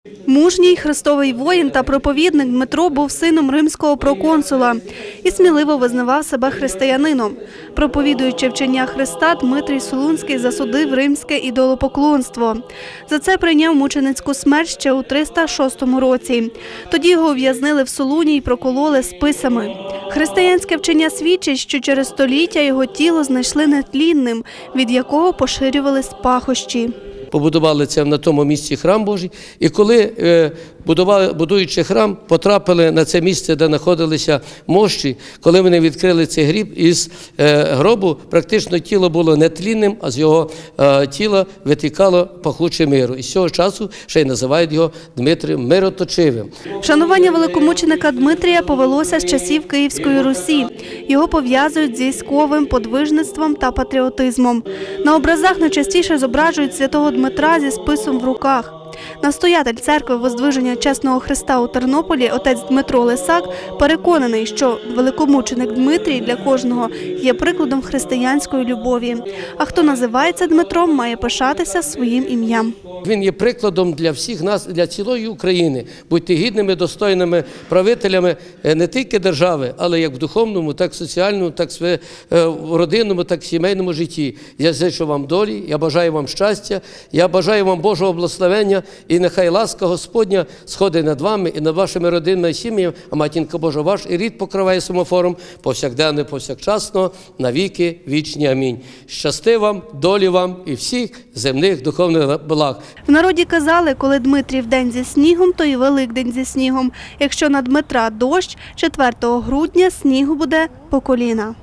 Мужній хрестовий воїн та проповідник Дмитро був сином римського проконсула і сміливо визнавав себе християнином. Проповідуючи вчення Христа, Дмитрій Солунський засудив римське ідолопоклонство. За це прийняв мученицьку смерть ще у 306 році. Тоді його ув'язнили в Солуні і прокололи списами. Християнське вчення свідчить, що через століття його тіло знайшли нетлінним, від якого поширювались пахощі. Побудували це на тому місці храм Божий, і коли, будуючи храм, потрапили на це місце, де знаходилися мощі, коли вони відкрили цей гріб, із гробу практично тіло було нетлінним, а з його тіла витікало пахуче миру. І з цього часу ще й називають його Дмитрієм Мироточивим. Вшанування великомученика Дмитрія повелося з часів Київської Русі. Його пов'язують з військовим подвижництвом та патріотизмом. На образах найчастіше зображують святого Дмитра зі списом в руках. Настоятель церкви Воздвиження Чесного Христа у Тернополі, отець Дмитро Лисак, переконаний, що великомученик Дмитрій для кожного є прикладом християнської любові. А хто називається Дмитром, має пишатися своїм ім'ям. Він є прикладом для всіх нас, для цілої України. Будьте гідними, достойними правителями не тільки держави, але як в духовному, так в соціальному, так в родинному, так в сімейному житті. Я зичу вам долі, я бажаю вам щастя, я бажаю вам Божого благословення, і нехай ласка Господня сходить над вами і над вашими родинами і сім'ями, а Матінка Божа ваш і рід покриває семафором повсякденно, повсякчасно, навіки вічні. Амінь. Щасти вам, долі вам і всіх земних духовних благ. В народі казали, коли Дмитрів день зі снігом, то і Великдень зі снігом. Якщо на Дмитра дощ, 4 грудня снігу буде по коліна.